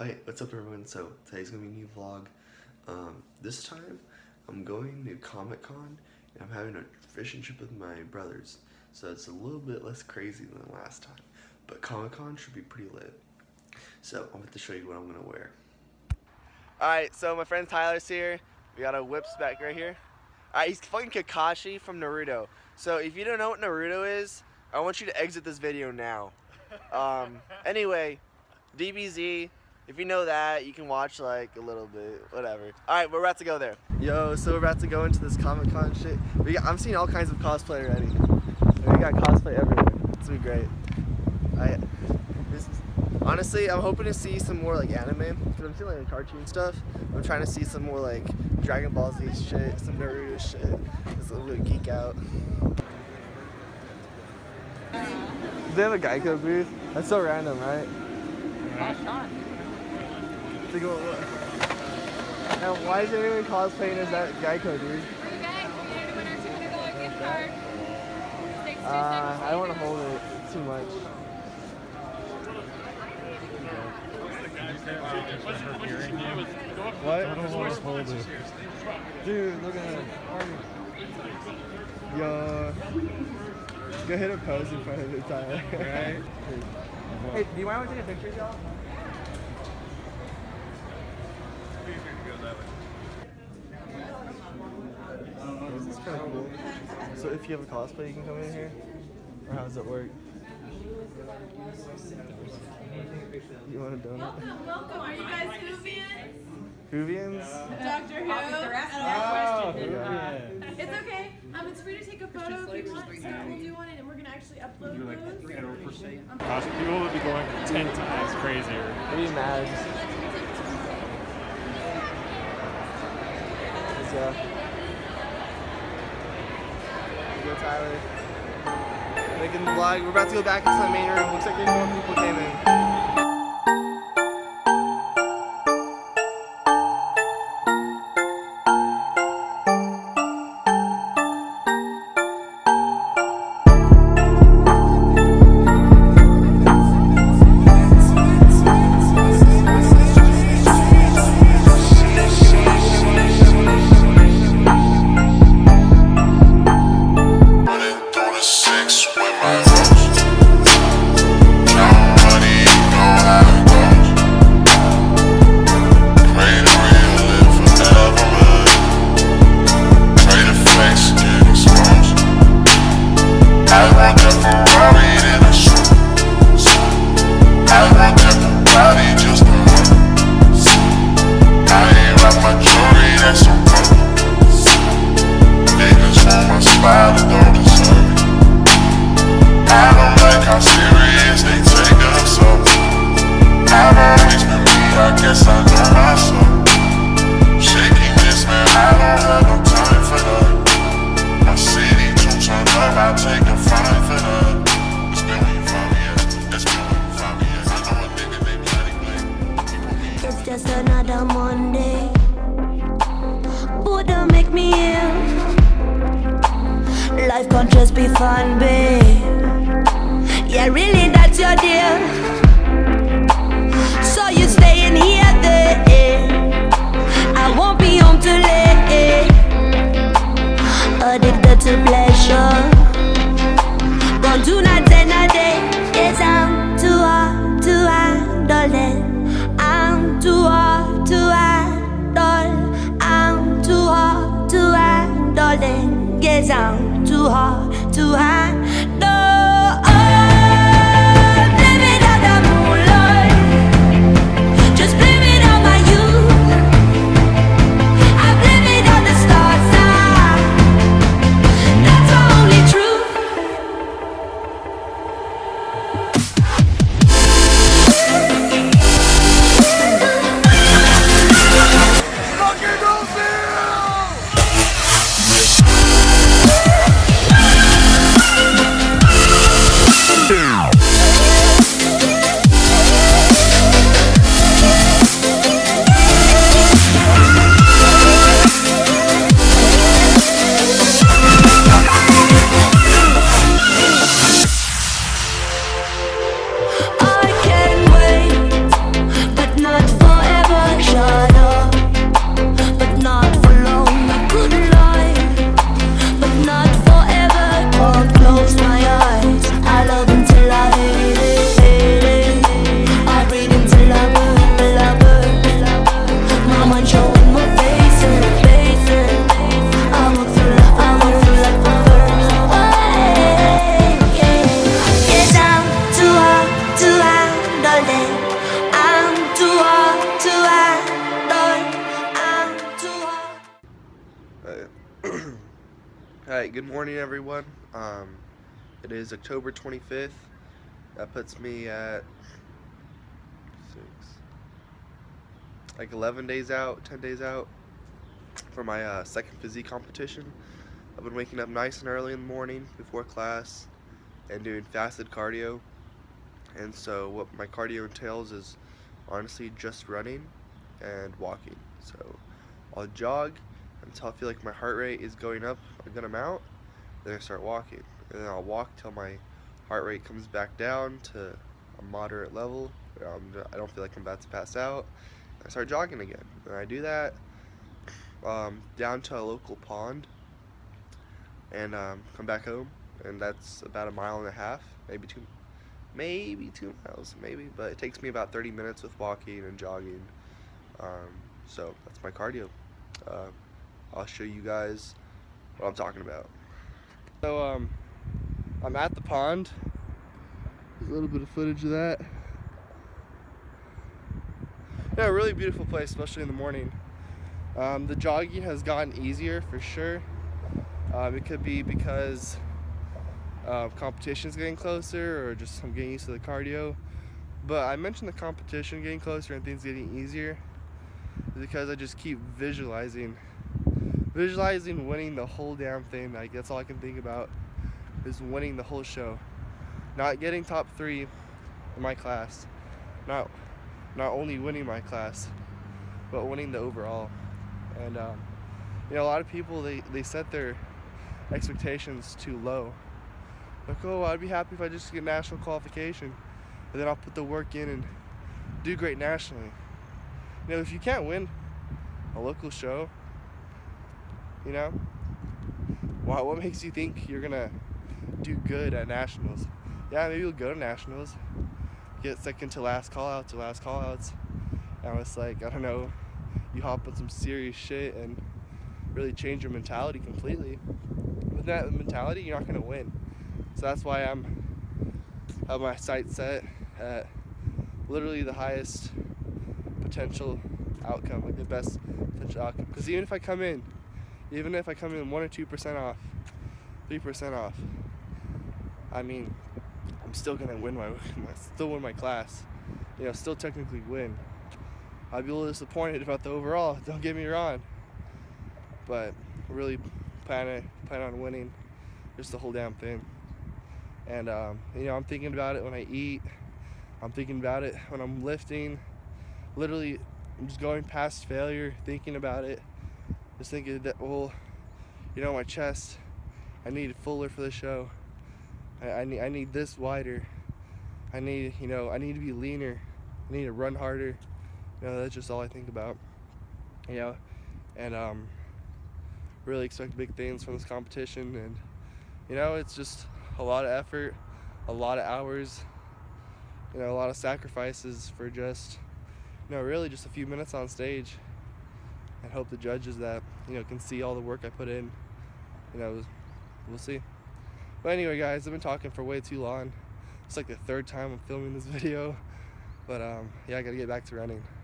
Hey, what's up everyone? So today's gonna be a new vlog. This time I'm going to Comic-Con and I'm having a fishing trip with my brothers. So it's a little bit less crazy than the last time. But Comic-Con should be pretty lit. So I'm going to show you what I'm gonna wear. Alright, so my friend Tyler's here. We got a whips back right here. Alright, he's fucking Kakashi from Naruto. So if you don't know what Naruto is, I want you to exit this video now. Anyway, DBZ. If you know that, you can watch like a little bit, whatever. Alright, we're about to go there. Yo, so we're about to go into this Comic-Con shit. I'm seeing all kinds of cosplay already. We got cosplay everywhere. It's gonna be great. Honestly, I'm hoping to see some more like anime, because I'm seeing like cartoon stuff. I'm trying to see some more like Dragon Ball Z shit, some Naruto shit. Just a little bit geek out. Do they have a Geico booth? That's so random, right? And why is everyone cosplaying as that Geico dude? I don't want to hold it too much. What? I don't want to hold it. Dude, look at him. Yo. Go hit a pose in front of it, Tyler. Right? Hey, do you mind taking a picture, y'all? This is kind of cool. So if you have a cosplay, you can come in here? Or how does it work? You want a donut? Welcome. Are you guys Whovians? Whovians? Doctor Who? Oh, yeah. It's okay. It's free to take a photo if you want. So we'll do one and we're going to actually upload those. People would be going 10 times crazier. I'd be mad. Let's go. Let's go, Tyler. Making the vlog. We're about to go back into the main room. Looks like there's more people came in. Just another Monday, but don't make me ill. Life can't just be fun, babe. Yeah, really, that's your deal. So you staying here, there. I won't be home too late. Addicted to pleasure. Gonna do nothing a day. Yes, I'm too hard to handle it. Too hard to handle. I'm too hard to handle it. Yes, I'm too hard to handle. Oh, blame it on the moonlight. Just blame it on my youth. I blame it on the stars. That's my only truth. Alright, good morning everyone. It is October 25th. That puts me at 11 days out, 10 days out for my second physique competition. I've been waking up nice and early in the morning before class and doing fasted cardio. And so what my cardio entails is honestly just running and walking. So I'll jog until I feel like my heart rate is going up a good amount, then I start walking. And then I'll walk till my heart rate comes back down to a moderate level. I don't feel like I'm about to pass out. I start jogging again. And I do that down to a local pond and come back home. And that's about 1.5 miles, maybe 2 miles, but it takes me about 30 minutes with walking and jogging. So that's my cardio. I'll show you guys what I'm talking about. So I'm at the pond. There's a little bit of footage of that. Yeah, a really beautiful place, especially in the morning. The jogging has gotten easier for sure. It could be because competition's getting closer, or just I'm getting used to the cardio. But I mentioned the competition getting closer and things getting easier because I just keep visualizing winning the whole damn thing. Like, that's all I can think about is winning the whole show. Not getting top 3 in my class, not only winning my class, but winning the overall. And you know, a lot of people they set their expectations too low. Like, oh, I'd be happy if I just get national qualification, and then I'll put the work in and do great nationally. You know, if you can't win a local show, you know, what makes you think you're gonna do good at nationals? Yeah, maybe you'll go to nationals, get second to last call-outs, and it's like, I don't know, you hop on some serious shit and really change your mentality completely. With that mentality, you're not gonna win. So that's why I have my sights set at literally the highest potential outcome, like the best potential outcome. Because even if I come in 1 or 2% off, 3% off, I mean, I'm still gonna win my class. You know, still technically win. I'd be a little disappointed about the overall, don't get me wrong, but really plan on winning just the whole damn thing. And you know, I'm thinking about it when I eat. I'm thinking about it when I'm lifting. Literally, I'm just going past failure, thinking about it. Just thinking that, well, you know, my chest, I need it fuller for the show. I need this wider. I need to be leaner. I need to run harder. You know, that's just all I think about. You know, and really expect big things from this competition. And you know, it's just a lot of effort, a lot of hours, you know, a lot of sacrifices for just, you know, really just a few minutes on stage. And hope the judges that, you know, can see all the work I put in. You know, we'll see. But anyway, guys, I've been talking for way too long. It's like the 3rd time I'm filming this video. But yeah, I gotta get back to running.